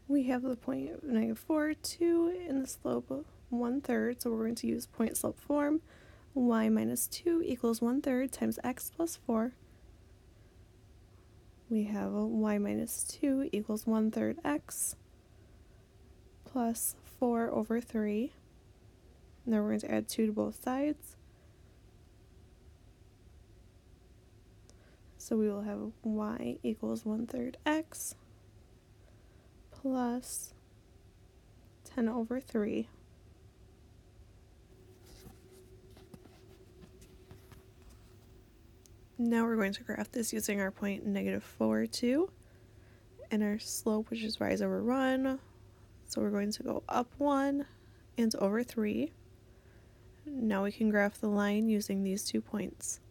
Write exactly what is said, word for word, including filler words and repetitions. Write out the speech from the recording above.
we have the point of negative four, two, and the slope of one third, so we're going to use point slope form. Y minus two equals one third times x plus four. We have a y minus two equals one third x plus four over three. Now we're going to add two to both sides. So we will have y equals one third x plus ten over three. Now we're going to graph this using our point negative four, two, and our slope, which is rise over run. So we're going to go up one and over three. Now we can graph the line using these two points.